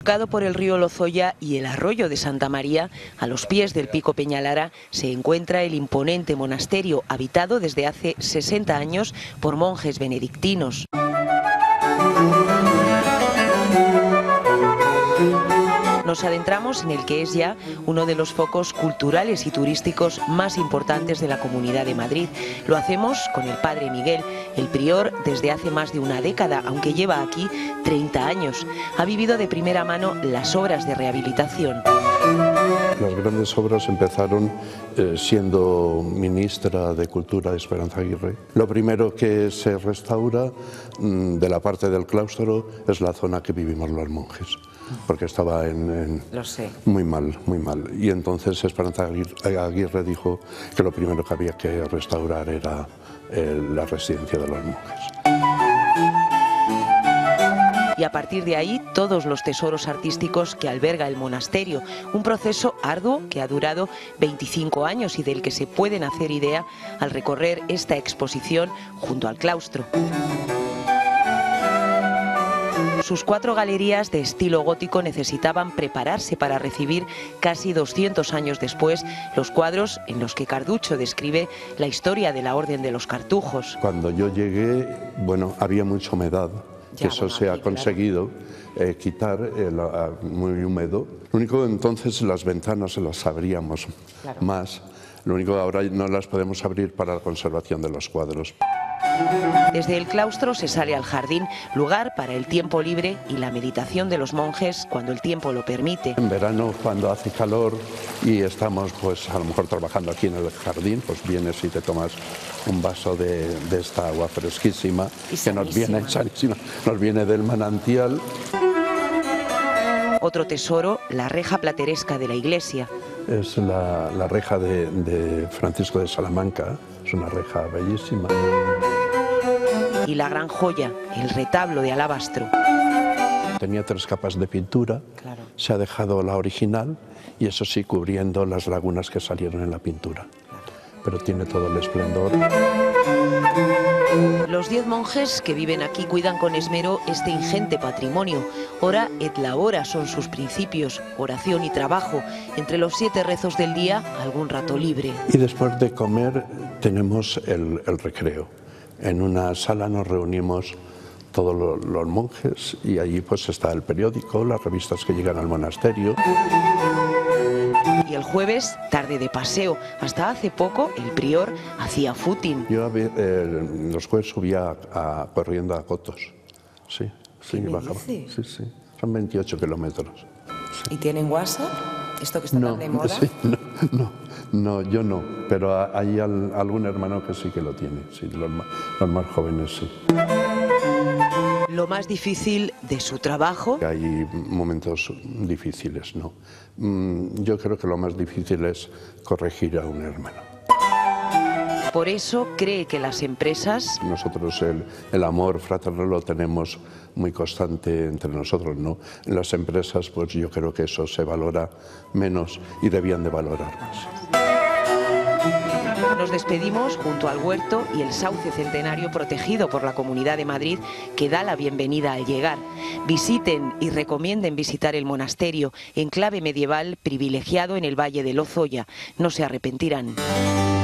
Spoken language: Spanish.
Surcado por el río Lozoya y el arroyo de Santa María, a los pies del Pico Peñalara se encuentra el imponente monasterio habitado desde hace 60 años por monjes benedictinos. Nos adentramos en el que es ya uno de los focos culturales y turísticos más importantes de la Comunidad de Madrid. Lo hacemos con el padre Miguel, el prior desde hace más de una década, aunque lleva aquí 30 años. Ha vivido de primera mano las obras de rehabilitación. Las grandes obras empezaron siendo ministra de Cultura Esperanza Aguirre. Lo primero que se restaura de la parte del claustro es la zona que vivimos los monjes, porque estaba muy mal, muy mal. Y entonces Esperanza Aguirre dijo que lo primero que había que restaurar era la residencia de los monjes. Y a partir de ahí todos los tesoros artísticos que alberga el monasterio, un proceso arduo que ha durado 25 años y del que se pueden hacer idea al recorrer esta exposición junto al claustro. Sus 4 galerías de estilo gótico necesitaban prepararse para recibir casi 200 años después los cuadros en los que Carducho describe la historia de la Orden de los Cartujos. Cuando yo llegué, bueno, había mucha humedad. Que eso se ha conseguido quitar, muy húmedo. Lo único entonces las ventanas las abríamos más, lo único ahora no las podemos abrir para la conservación de los cuadros. Desde el claustro se sale al jardín, lugar para el tiempo libre y la meditación de los monjes cuando el tiempo lo permite. En verano, cuando hace calor y estamos pues a lo mejor trabajando aquí en el jardín, pues vienes y te tomas un vaso de esta agua fresquísima que nos viene sanísima, nos viene del manantial. Otro tesoro, la reja plateresca de la iglesia. Es la reja de Francisco de Salamanca, es una reja bellísima. Y la gran joya, el retablo de alabastro. Tenía 3 capas de pintura, se ha dejado la original y eso sí cubriendo las lagunas que salieron en la pintura. Pero tiene todo el esplendor. Los 10 monjes que viven aquí cuidan con esmero este ingente patrimonio. Ora et labora son sus principios, oración y trabajo. Entre los 7 rezos del día, algún rato libre. Y después de comer tenemos el recreo. En una sala nos reunimos todos los monjes y allí pues está el periódico, las revistas que llegan al monasterio. Y el jueves, tarde de paseo. Hasta hace poco, el prior hacía footing. Yo los jueves subía corriendo a Cotos. Sí, bajaba. Sí, son 28 kilómetros. Sí. ¿Y tienen WhatsApp? ¿Esto que está tan de moda? Sí, no, yo no. Pero hay algún hermano que sí que lo tiene. Sí, los más jóvenes sí. Lo más difícil de su trabajo. Hay momentos difíciles, ¿no? Yo creo que lo más difícil es corregir a un hermano. Por eso cree que las empresas... Nosotros el amor fraternal lo tenemos muy constante entre nosotros, ¿no? En las empresas, pues yo creo que eso se valora menos y debían de valorar más. Nos despedimos junto al huerto y el sauce centenario protegido por la Comunidad de Madrid que da la bienvenida al llegar. Visiten y recomienden visitar el monasterio, enclave medieval privilegiado en el Valle de Lozoya. No se arrepentirán.